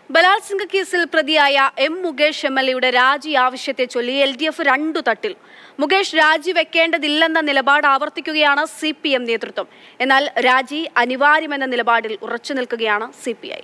ബലാത്സംഗ കേസിൽ പ്രതിയായ എം മുകേഷ് എംഎൽഎയുടെ രാജി ആവശ്യത്തെ ചൊല്ലി LDF രണ്ടു തട്ടിൽ. മുകേഷ് രാജിവെക്കേണ്ടതില്ലെന്ന നിലപാട് ആവർത്തിക്കുകയാണ് CPM നേതൃത്വം. എന്നാൽ രാജി അനിവാര്യമെന്ന നിലപാടിൽ ഉറച്ചു നിൽക്കുകയാണ് CPI.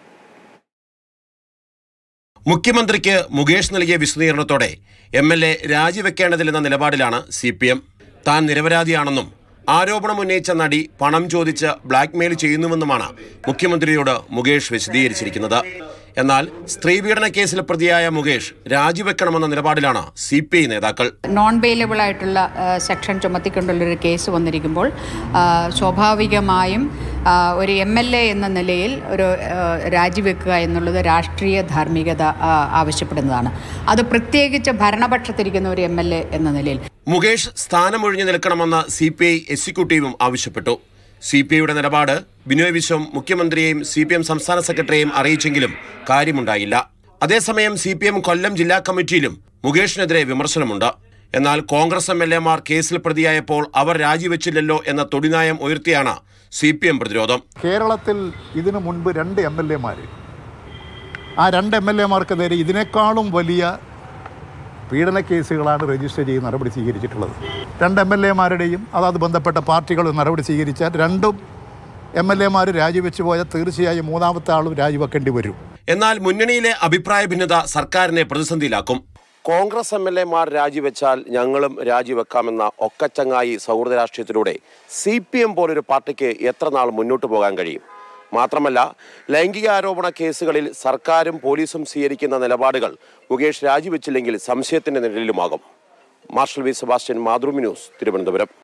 മുഖ്യമന്ത്രിക്ക് മുകേഷ് നൽകിയ വിശദീകരണത്തോടെ MLA രാജിവെക്കേണ്ടതില്ലെന്ന നിലപാടിലാണ് CPM. താൻ നിരപരാധിയാണെന്നും ആരോപണം ഉന്നയിച്ച നടി പണം ചോദിച്ച് ബ്ലാക്ക്മെയിൽ ചെയ്യുന്നുവെന്നുമാണ് മുഖ്യമന്ത്രിയോട് മുകേഷ് വിശദീകരിച്ചിരിക്കുന്നത്. എന്നാൽ സ്ത്രീപീഡന കേസിൽ പ്രതിയായ മുകേഷ് രാജിവെക്കണമെന്ന നിലപാടിലാണ് CPI നേതാക്കൾ. നോൺ ബെയിലബിൾ ആയിട്ടുള്ള സെക്ഷൻ ചുമത്തിക്കൊണ്ടുള്ളൊരു കേസ് വന്നിരിക്കുമ്പോൾ സ്വാഭാവികമായും ഒരു MLA എന്ന നിലയിൽ ഒരു രാജിവെക്കുക എന്നുള്ളത് രാഷ്ട്രീയ ധാർമ്മികത ആവശ്യപ്പെടുന്നതാണ്. അത് പ്രത്യേകിച്ച് ഭരണപക്ഷത്തിരിക്കുന്ന ഒരു MLA എന്ന നിലയിൽ മുകേഷ് സ്ഥാനമൊഴിഞ്ഞു നിൽക്കണമെന്ന് CPI എക്സിക്യൂട്ടീവും ആവശ്യപ്പെട്ടു. CPIയുടെ നിലപാട് ബിനോയ് വിശ്വം മുഖ്യമന്ത്രിയെയും CPM സംസ്ഥാന സെക്രട്ടറിയെയും അറിയിച്ചെങ്കിലും കാര്യമുണ്ടായില്ല. അതേസമയം CPM കൊല്ലം ജില്ലാ കമ്മിറ്റിയിലും മുകേഷിനെതിരെ വിമർശനമുണ്ട്. എന്നാൽ കോൺഗ്രസ് MLAമാർ കേസിൽ പ്രതിയായപ്പോൾ അവർ രാജിവെച്ചില്ലല്ലോ എന്ന തൊടിനായം ഉയർത്തിയാണ് CPM പ്രതിരോധം. കേരളത്തിൽ ഇതിനു മുൻപ് 2 MLAമാർ, ആ 2 MLAമാർക്ക് നേരെ ഇതിനേക്കാളും വലിയ പീഡന കേസുകളാണ് രജിസ്റ്റർ ചെയ്ത് നടപടി സ്വീകരിച്ചിട്ടുള്ളത്. 2 MLAമാരുടെയും അതാത് ബന്ധപ്പെട്ട പാർട്ടികൾ നടപടി സ്വീകരിച്ചാൽ 2 MLAമാർ രാജിവെച്ചു പോയാൽ തീർച്ചയായും മൂന്നാമത്തെ ആളും രാജിവെക്കേണ്ടി വരും. എന്നാൽ മുന്നണിയിലെ അഭിപ്രായ ഭിന്നത സർക്കാരിനെ പ്രതിസന്ധിയിലാക്കും. കോൺഗ്രസ് MLAമാർ രാജിവെച്ചാൽ ഞങ്ങളും രാജിവെക്കാമെന്ന ഒക്കച്ചങ്ങായി സൗഹൃദ രാഷ്ട്രീയത്തിലൂടെ CPM പോലൊരു പാർട്ടിക്ക് എത്ര നാൾ മുന്നോട്ട് പോകാൻ കഴിയും? മാത്രമല്ല, ലൈംഗിക ആരോപണ കേസുകളിൽ സർക്കാരും പോലീസും സ്വീകരിക്കുന്ന നിലപാടുകൾ മുകേഷ് രാജിവെച്ചില്ലെങ്കിൽ സംശയത്തിന്റെ നിഴലിലുമാകും. മാർഷൽ വി സെബാസ്റ്റ്യൻ, മാതൃഭൂമി ന്യൂസ്, തിരുവനന്തപുരം.